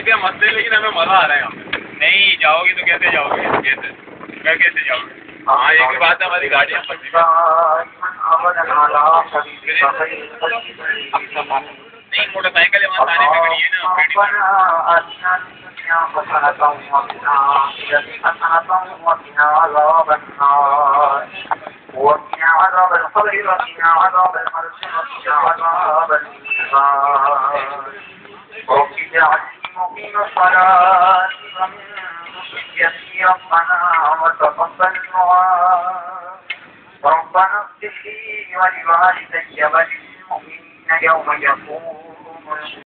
रुपया मत दे, लेकिन हमें मजा आ रहा है यहाँ पे। नहीं जाओगे तो कैसे जाओगे? कैसे जाओगे? हाँ एक ही बात है, हमारी गाड़ियाँ फंसी नहीं, मोटरसाइकिल वहाँ थाने पे खड़ी है ना, وقنا عذاب القبر وقنا عذاب المرس وقنا عذاب النار رب اجعلني مقيم الصلاة ومن ذريتي ربنا وتقبل دعاء ربنا اغفر لي ولوالدي وللمؤمنين يوم يقوم